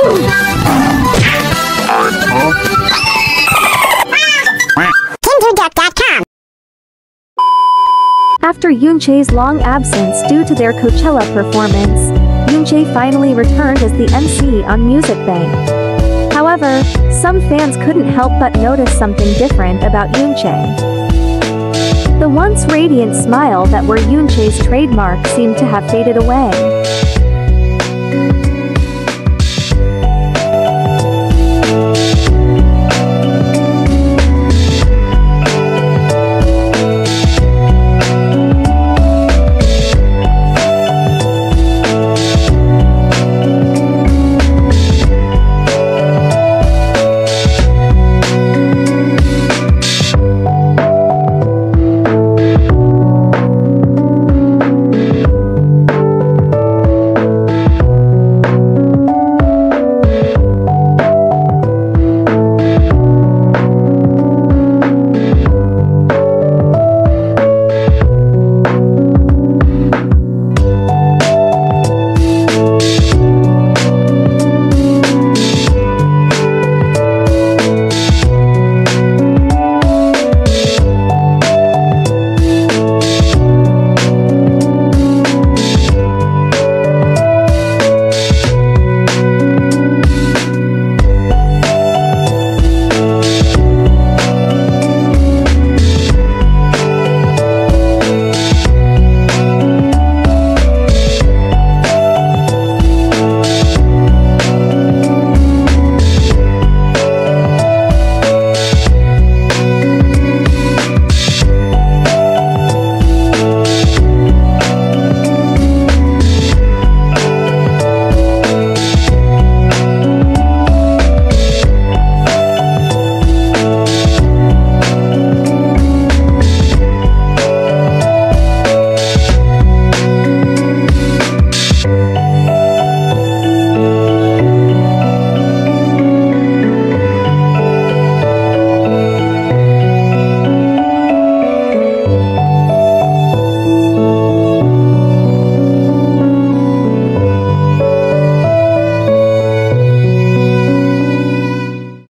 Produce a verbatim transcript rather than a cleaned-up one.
After Eunchae's long absence due to their Coachella performance, Eunchae finally returned as the M C on Music Bank. However, some fans couldn't help but notice something different about Eunchae. The once radiant smile that were Eunchae's trademark seemed to have faded away.